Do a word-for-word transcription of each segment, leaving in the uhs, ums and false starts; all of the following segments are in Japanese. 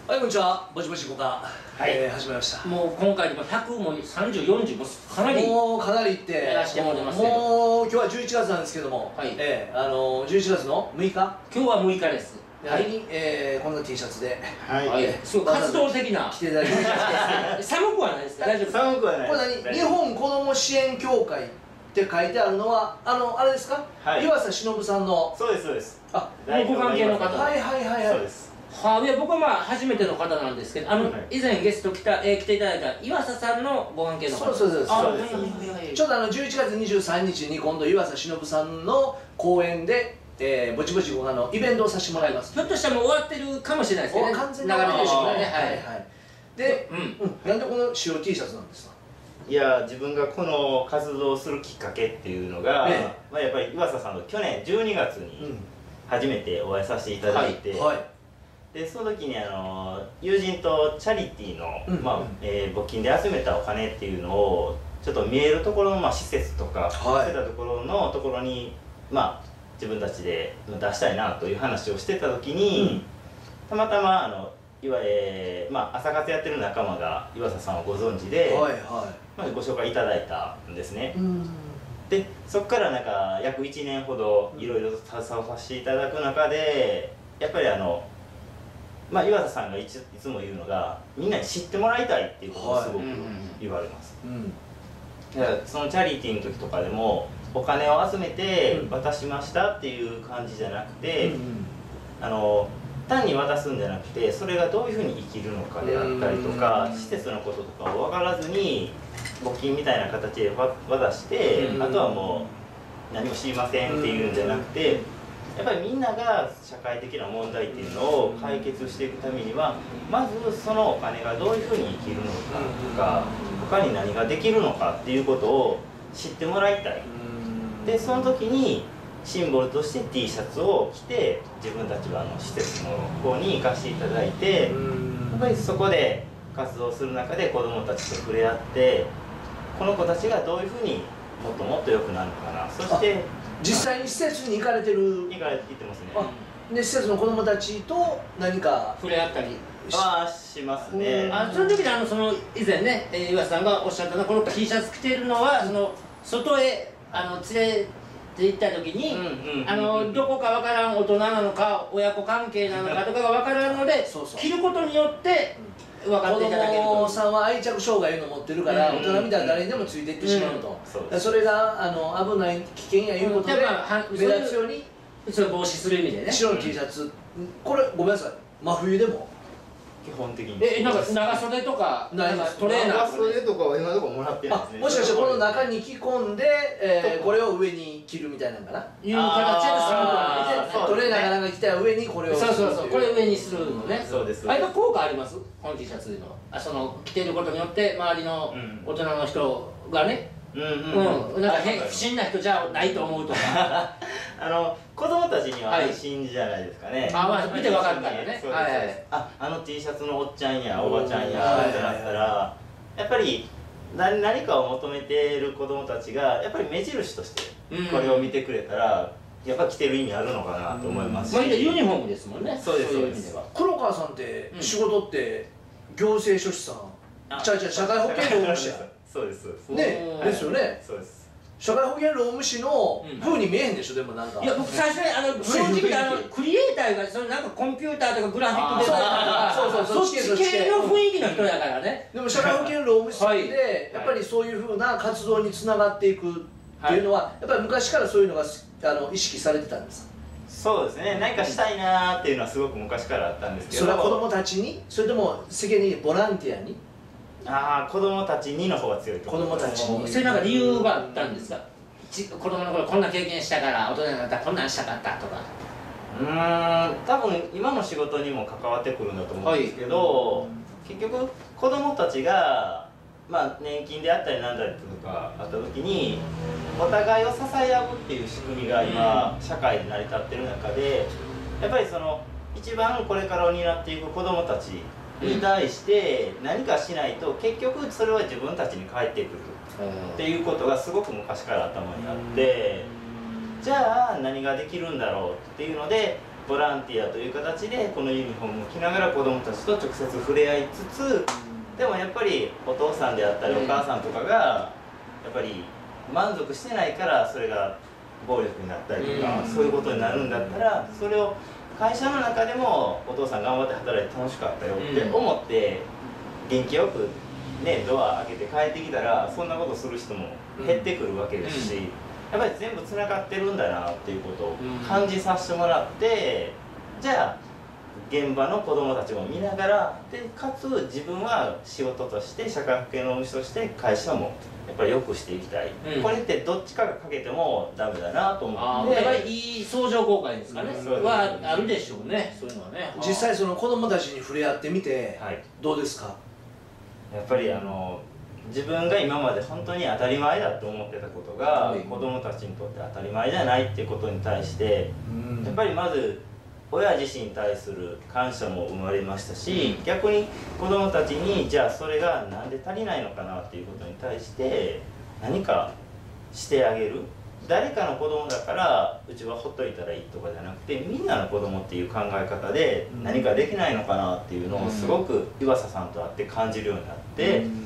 はい、こんにちは。ぼちぼちごか、 はい、 えー、始まりました。 もう今回でもひゃくもさんじゅう、よんじゅうもかなりもうかなりいってやらせてもらってますけど、 もう今日はじゅういちがつなんですけども、 はい、 えー、あのー、じゅういちがつのむいか、 今日はむいかです。 はい、えー、こんな T シャツで、 はい、はい、すごい活動的な着ていただきました寒くはないですか？大丈夫？ 寒くはない。 これ何？日本子ども支援協会って書いてあるのはあのあれですか？はい、岩佐忍さんの。 そうですそうです。 あ、 ご関係の方。 はいはいはいはい。 そうです。 はあ、いや僕はまあ初めての方なんですけど、あの、はい、以前ゲスト来た、えー、来ていただいた岩佐さんのご関係の方。 そうそうそうそうです。ちょうどあのじゅういちがつにじゅうさんにちに今度岩佐忍さんの講演で、えー、ぼちぼちごはのイベントをさせてもらいます。 ひょっとしたらもう終わってるかもしれないですけどね。 完全に流れてるしね。はいはい。で、 うん、 うん、なんでこの白 T シャツなんですか？ いや自分がこの活動をするきっかけっていうのが、ええ、まあやっぱり岩佐さんと去年じゅうにがつに初めてお会いさせていただいて、うん、はいはい、でその時にあの友人とチャリティーの、うん、まあえー、募金で集めたお金っていうのをちょっと見えるところの、まあ、施設とか、はい、そういったところのところに、まあ、自分たちで出したいなという話をしてた時に、うん、たまたまあのいわえーまあ、朝活やってる仲間が岩佐さんをご存知で、はいはい、まあ、ご紹介いただいたんですね。うん、でそこからなんか約いちねんほどいろいろ携わさせていただく中でやっぱりあの、まあ、岩佐さんがいつ, いつも言うのがみんなに知ってもらいたいっていうことをすごく言われます。だからそのチャリティーの時とかでもお金を集めて渡しましたっていう感じじゃなくて、うんうん、あの単に渡すんじゃなくてそれがどういうふうに生きるのかであったりとか施設のこととかを分からずに募金みたいな形で渡してあとはもう何も知りませんっていうんじゃなくてやっぱりみんなが社会的な問題っていうのを解決していくためにはまずそのお金がどういうふうに生きるのかとか他に何ができるのかっていうことを知ってもらいたい。でその時にシンボルとして T シャツを着て自分たちはあの施設の方に行かせていただいてやっぱりそこで活動する中で子どもたちと触れ合ってこの子たちがどういうふうにもっともっと良くなるのかなそして実際に施設に行かれてる行かれて行ってますね。 で施設の子どもたちと何か触れ合ったりあしますね。 あその時にあのその以前ね岩佐さんがおっしゃったのはこの T シャツ着てるのはその外へあの連れて行った時にあのどこかわからん大人なのか親子関係なのかとかがわからんので着ることによって分かっていただけると。 子供さんは愛着障害を持ってるから大人みたいな誰にでもついていってしまうと、うん、それがあの危ない危険やいうことで目立つようにそれ防止する意味でね白の T シャツこれごめんなさい真冬でも基本的にえなんか長袖とかなんかトレーナー長袖とかは今のところもらってないですね。 もしかしてこの中に着込んで、えー、これを上に着るみたいなのかないう形でトレーナーがなんか着たら上にこれをそうそうそうこれ上にするのね。 そうです。 あれが効果あります？この T シャツのあその着てることによって周りの大人の人がねうんうんなんか不審な人じゃないと思うとかあの子供たちには安心じゃないですかね。 あまあ見て分かるからね。 ああの T シャツのおっちゃんやおばちゃんやってなったらやっぱり何何かを求めている子供たちがやっぱり目印としてこれを見てくれたらやっぱ着てる意味あるのかなと思いますし。 まあユニフォームですもんね。 そうですそうです。 黒川さんって仕事って行政書士さんじゃあじゃあ社会保険労務士やそうですそうですねですよね。そうです。社会保険労務士の風に見えへんでしょでもなんか。 いや僕最初にあの正直あのクリエイターがそのなんかコンピューターとかグラフィックデザイナーとかそっち系の雰囲気の人やからね。 でも社会保険労務士でやっぱりそういう風な活動につながっていくっていうのはやっぱり昔からそういうのがあの意識されてたんですか？ そうですね。何かしたいなーっていうのはすごく昔からあったんですけど。 それは子供たちにそれとも世間にボランティアに？ ああ子供たちにの方が強いと子供たちに。 それなんか理由があったんですか？子供の頃こんな経験したから大人になったらこんなんしたかったとか。 うーん多分今の仕事にも関わってくるんだと思うんですけど、はい、結局子供たちがまあ年金であったりなんだりとかあった時にお互いを支え合うっていう仕組みが今社会で成り立ってる中でやっぱりその一番これからを担っていく子供たちに対して何かしないと結局それは自分たちに返ってくるっていうことがすごく昔から頭にあってじゃあ何ができるんだろうっていうのでボランティアという形でこのユニフォームを着ながら子どもたちと直接触れ合いつつ、でもやっぱりお父さんであったりお母さんとかがやっぱり満足してないからそれが暴力になったりとか、そういうことになるんだったら、それを会社の中でもお父さん頑張って働いて楽しかったよって思って元気よくねドア開けて帰ってきたら、そんなことする人も減ってくるわけですし、やっぱり全部つながってるんだなっていうことを感じさせてもらって、じゃあ現場の子どもたちも見ながら、でかつ自分は仕事として社会保険労務士として会社もやっぱり良くしていきたい、うん、これってどっちかがかけてもダメだなと思って、 やっぱりいい相乗効果ですかね、うん、はあるでしょうね、そういうのはね。 実際その子どもたちに触れ合ってみて、はい、どうですか？ やっぱりあの自分が今まで本当に当たり前だと思ってたことが、うん、子どもたちにとって当たり前じゃないっていうことに対して、うん、やっぱりまず親自身に対する感謝も生まれましたし、うん、逆に子どもたちにじゃあそれがなんで足りないのかなっていうことに対して何かしてあげる、誰かの子供だからうちはほっといたらいいとかじゃなくて、みんなの子供っていう考え方で何かできないのかなっていうのをすごく岩佐さんと会って感じるようになって、うん、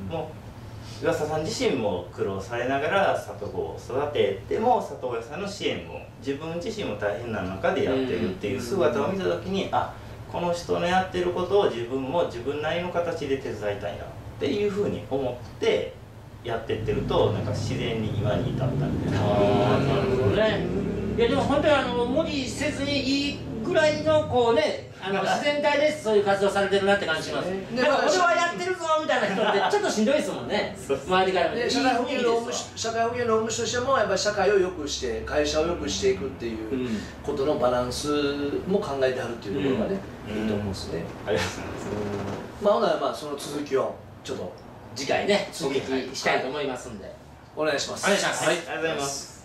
もう岩佐さん自身も苦労されながら里子を育てても、里親さんの支援も自分自身も大変な中でやってるっていう姿を見た時に、あ、この人のやってることを自分も自分なりの形で手伝いたいなっていうふうに思ってやってってると、なんか自然に今に至ったみたいな。 ああ、なるほどね。いやでも本当にあの無理せずにいいぐらいのこうね、あの自然体でそういう活動されてるなって感じします。だから俺はやってるぞみたいな人ってちょっとしんどいですもんね。周りから見て。 社会保険労務士、社会保険労務士としてもやっぱり社会を良くして会社を良くしていくっていうことのバランスも考えてあるっていうところがね、いいと思うんですね。 ありがとうございます。 まあほなまあその続きをちょっと次回ね、お聞きしたいと思いますんで、 お願いします。 お願いします。 はい、ありがとうございます。